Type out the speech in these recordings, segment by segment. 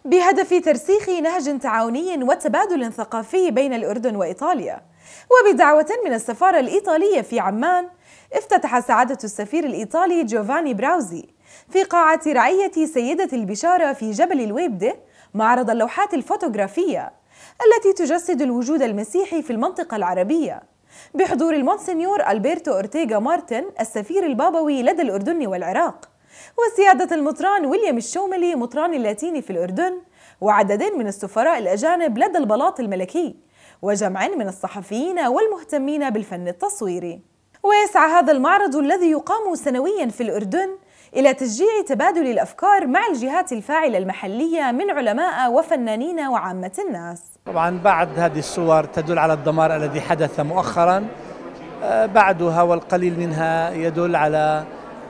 بهدف ترسيخ نهج تعاوني وتبادل ثقافي بين الأردن وإيطاليا. وبدعوة من السفارة الإيطالية في عمان، افتتح سعادة السفير الإيطالي جوفاني براوزي في قاعة رعية سيدة البشارة في جبل الويبدة معرض اللوحات الفوتوغرافية التي تجسد الوجود المسيحي في المنطقة العربية، بحضور المونسنيور ألبرتو أورتيغا مارتن السفير البابوي لدى الأردن والعراق، وسيادة المطران ويليام الشوملي مطران اللاتيني في الأردن، وعدد من السفراء الأجانب لدى البلاط الملكي، وجمع من الصحفيين والمهتمين بالفن التصويري. ويسعى هذا المعرض الذي يقام سنويا في الأردن إلى تشجيع تبادل الأفكار مع الجهات الفاعلة المحلية من علماء وفنانين وعامة الناس. طبعا بعد هذه الصور تدل على الدمار الذي حدث مؤخرا، بعدها والقليل منها يدل على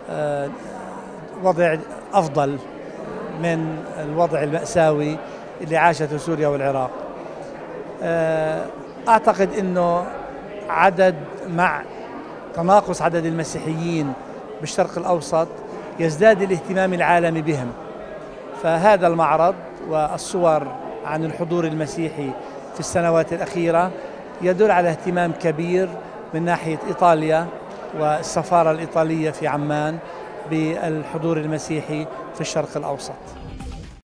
وضع أفضل من الوضع المأساوي اللي عاشته سوريا والعراق. أعتقد أنه مع تناقص عدد المسيحيين بالشرق الأوسط يزداد الاهتمام العالمي بهم، فهذا المعرض والصور عن الحضور المسيحي في السنوات الأخيرة يدل على اهتمام كبير من ناحية إيطاليا والسفارة الإيطالية في عمان بالحضور المسيحي في الشرق الأوسط.